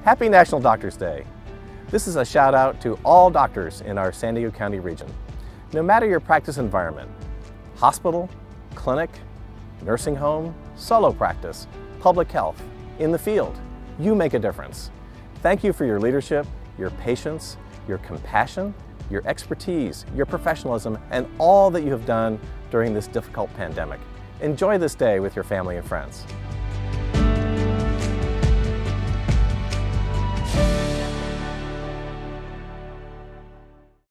Happy National Doctors Day. This is a shout out to all doctors in our San Diego County region. No matter your practice environment, hospital, clinic, nursing home, solo practice, public health, in the field, you make a difference. Thank you for your leadership, your patience, your compassion, your expertise, your professionalism, and all that you have done during this difficult pandemic. Enjoy this day with your family and friends.